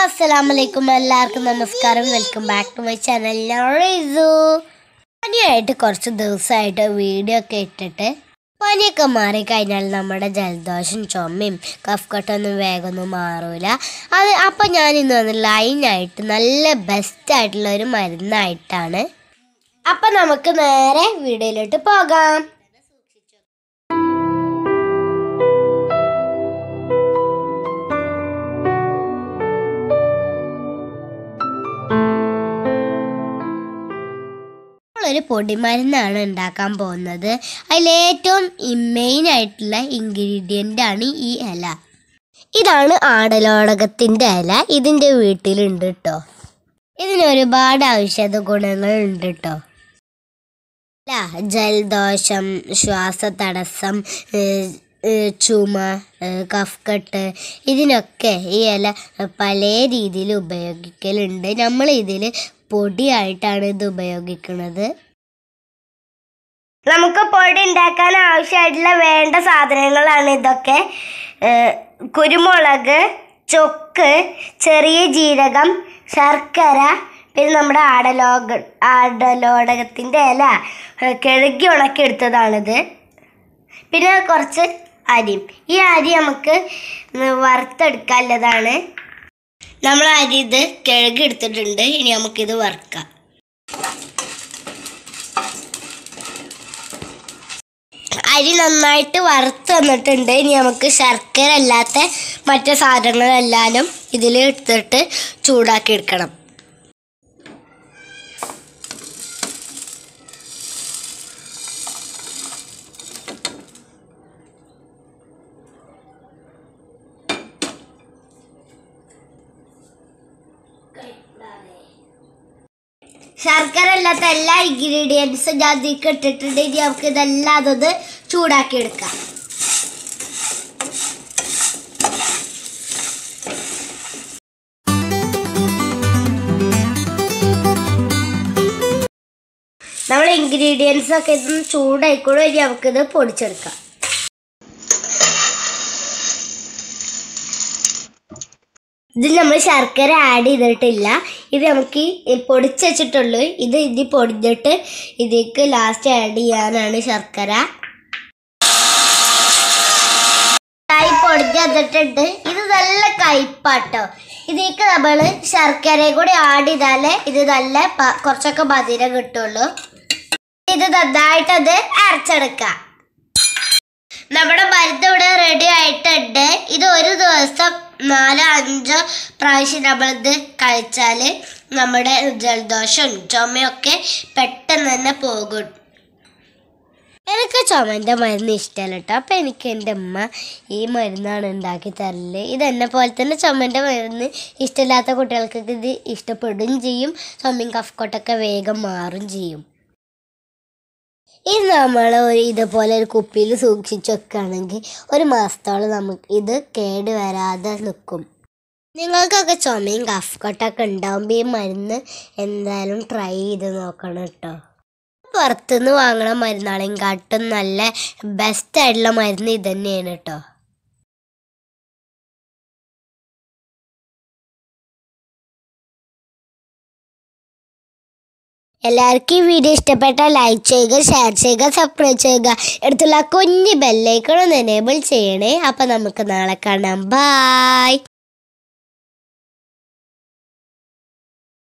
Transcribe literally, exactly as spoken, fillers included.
അസ്സലാമലൈക്കും എല്ലാവർക്കും നമസ്കാരം. Welcome back to my channel. ഞാൻ റിസു. പനിയായിട്ട് കുറച്ച് ദിവസമായിട്ട് വീഡിയോ ഒക്കെ ഇട്ടിട്ട് പനിയൊക്കെ മാറിക്കഴിഞ്ഞാൽ നമ്മുടെ ജലദോഷം ചുമയും കഫ്കെട്ടൊന്നും വേഗമൊന്നും മാറൂല. അത് അപ്പം ഞാൻ ഇന്ന് വന്ന് ലൈനായിട്ട് നല്ല ബെസ്റ്റായിട്ടുള്ള ഒരു മരുന്നായിട്ടാണ്. അപ്പം നമുക്ക് നേരെ വീഡിയോയിലോട്ട് പോകാം. ഒരു പൊടിമരുന്നാണ് ഉണ്ടാക്കാൻ പോകുന്നത്. അതിലേറ്റവും മെയിൻ ആയിട്ടുള്ള ഇൻഗ്രീഡിയൻ്റ് ആണ് ഈ ഇല. ഇതാണ് ആടലോടകത്തിൻ്റെ ഇല. ഇതിൻ്റെ വീട്ടിലുണ്ട് കേട്ടോ. ഇതിന് ഒരുപാട് ഔഷധ ഗുണങ്ങളുണ്ട് കേട്ടോ. അല്ല, ജലദോഷം, ശ്വാസതടസ്സം, ചുമ, കഫ്കെട്ട്, ഇതിനൊക്കെ ഈ ഇല പല രീതിയിൽ ഉപയോഗിക്കലുണ്ട്. നമ്മൾ ഇതിൽ പൊടിയായിട്ടാണ് ഇത് ഉപയോഗിക്കുന്നത്. നമുക്ക് പൊടി ഉണ്ടാക്കാൻ ആവശ്യമായിട്ടുള്ള വേണ്ട സാധനങ്ങളാണ് ഇതൊക്കെ. കുരുമുളക്, ചൊക്ക്, ചെറിയ ജീരകം, ശർക്കര, പിന്നെ നമ്മുടെ ആടലോക ആടലോടകത്തിൻ്റെ ഇല കഴുകി ഉണക്കിയെടുത്തതാണിത്. പിന്നെ കുറച്ച് അരി. ഈ അരി നമുക്ക് വറുത്തെടുക്കാനുള്ളതാണ്. നമ്മൾ അരി ഇത് കഴുകി എടുത്തിട്ടുണ്ട്. ഇനി നമുക്കിത് വറുക്കാം. അരി നന്നായിട്ട് വറുത്ത് വന്നിട്ടുണ്ട്. ഇനി നമുക്ക് ശർക്കര അല്ലാത്ത മറ്റു സാധനങ്ങളെല്ലാം ഇതിൽ എടുത്തിട്ട് ചൂടാക്കി എടുക്കണം. ശർക്കര അല്ലാത്ത എല്ലാ ഇൻഗ്രീഡിയൻസും ഞാൻ ഇതിലേക്ക് ഇട്ടിട്ടുണ്ട്. ഇനി നമുക്ക് ഇതെല്ലാം അതൊന്ന് ചൂടാക്കി എടുക്കാം. നമ്മൾ ഇൻഗ്രീഡിയൻസ് ഒക്കെ ഇതൊന്ന് ചൂടായിക്കോളും. ഇനി നമുക്കിത് പൊടിച്ചെടുക്കാം. ഇതിൽ നമ്മൾ ശർക്കര ആഡ് ചെയ്തിട്ടില്ല. ഇത് നമുക്ക് പൊടിച്ച് വെച്ചിട്ടുള്ളൂ. ഇത് ഇനി പൊടിഞ്ഞിട്ട് ഇതിലേക്ക് ലാസ്റ്റ് ആഡ് ചെയ്യാനാണ് ശർക്കര. കൈ പൊടിഞ്ഞ് വന്നിട്ടുണ്ട്. ഇത് നല്ല കയ്പാട്ടോ. ഇതിലേക്ക് നമ്മൾ ശർക്കരയും കൂടി ആഡ് ചെയ്താലേ ഇത് നല്ല കുറച്ചൊക്കെ മധുരം കിട്ടുള്ളൂ. ഇത് നന്നായിട്ടത് അരച്ചെടുക്കാം. നമ്മുടെ മരുന്ന് ഇവിടെ റെഡി ആയിട്ടുണ്ട്. ഇത് ഒരു ദിവസം നാലോ അഞ്ചോ പ്രാവശ്യം നമ്മളിത് കഴിച്ചാൽ നമ്മുടെ ജലദോഷം ചുമയൊക്കെ പെട്ടെന്ന് തന്നെ പോകും. എനിക്ക് ചുമൻ്റെ മരുന്ന് ഇഷ്ടമല്ല കേട്ടോ. അപ്പം എനിക്ക് എൻ്റെ അമ്മ ഈ മരുന്നാണ് ഉണ്ടാക്കി തരല്. ഇതെന്നെ പോലെ തന്നെ ചുമൻ്റെ മരുന്ന് ഇഷ്ടമില്ലാത്ത കുട്ടികൾക്കൊക്കെ ഇത് ഇഷ്ടപ്പെടുകയും ചെയ്യും. ചുമയും കഫ്കെട്ടൊക്കെ വേഗം മാറും ചെയ്യും. ഇത് നമ്മൾ ഒരു ഇതുപോലെ ഒരു കുപ്പിയിൽ സൂക്ഷിച്ച് വെക്കുകയാണെങ്കിൽ ഒരു മാസത്തോളം നമുക്ക് ഇത് കേട് വരാതെ നിൽക്കും. നിങ്ങൾക്കൊക്കെ ചുമയും കഫ്കെട്ടൊക്കെ ഉണ്ടാകുമ്പോൾ ഈ മരുന്ന് എന്തായാലും ട്രൈ ചെയ്ത് നോക്കണം കേട്ടോ. പുറത്തുനിന്ന് വാങ്ങണ മരുന്നാളെയും കാട്ടും നല്ല ബെസ്റ്റായിട്ടുള്ള മരുന്ന് ഇത് തന്നെയാണ് കേട്ടോ. എല്ലാവർക്കും ഈ വീഡിയോ ഇഷ്ടപ്പെട്ടാൽ ലൈക്ക് ചെയ്യുക, ഷെയർ ചെയ്യുക, സബ്സ്ക്രൈബ് ചെയ്യുക. അടുത്തുള്ള കുഞ്ഞ് ബെല്ലൈക്കൺ ഒന്ന് എനേബിൾ ചെയ്യണേ. അപ്പം നമുക്ക് നാളെ കാണാം. ബൈ.